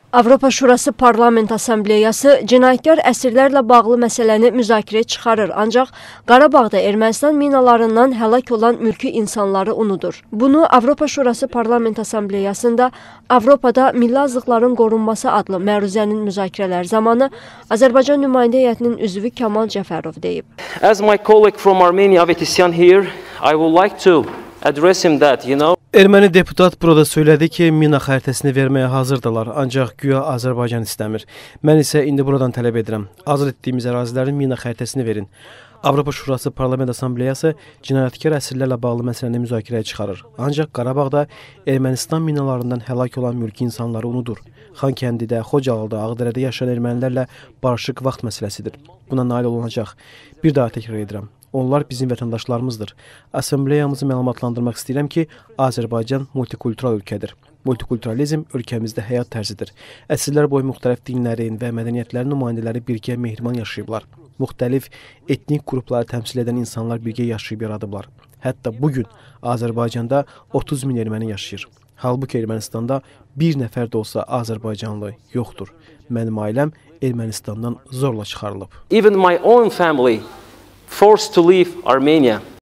Avropa Şurası Parlament Assambleyası cinayətkar əsirlərlə bağlı məsələni müzakirəyə çıxarır, ancaq Qarabağda Ermənistan minalarından həlak olan mülki insanları unudur. Bunu Avropa Şurası Parlament Assambleyasında Avropada milli azlıqların qorunması adlı məruzənin müzakirələr zamanı Azərbaycan nümayəndə heyətinin üzvü Kamal Cəfərov deyib. As my colleague from Armenia, Avetisyan here, I would like to address him that, Erməni deputat burada söylədi ki, mina xəritəsini verməyə hazırdılar, ancaq güya Azərbaycan istəmir. Mən isə indi buradan tələb edirəm. Azad etdiyimiz ərazilərin mina xəritəsini verin. Avropa Şurası Parlament Assambleyası cinayətkar əsirlərlə bağlı məsələni müzakirəyə çıxarır. Ancaq Qarabağda Ermənistan minalarından həlak olan mülki insanları unudur. Xankəndidə, Xocalıda, Ağdərədə yaşayan ermənilərlə barışıq vaxt məsələsidir. Buna nail olunacaq. Bir daha təkrar edirəm. Onlar bizim vətəndaşlarımızdır. Assambleyamızı məlumatlandırmaq istəyirəm ki, Azərbaycan multikultural ölkədir. Multikulturalizm ölkəmizdə həyat tərzidir. Əsrlər boyu müxtəlif dinlərin və mədəniyyətlərin nümayəndələri birgə mehriban yaşayıblar. Müxtəlif etnik qrupları təmsil edən insanlar birgə yaşayıb yaradıblar. Hətta bugün Azərbaycanda 30 min erməni yaşayır. Halbuki Ermənistanda bir nəfər də olsa Azərbaycanlı yoxdur. Mənim ailəm Ermənistandan zorla çıxarılıb. Even my own family forced to leave Armenia.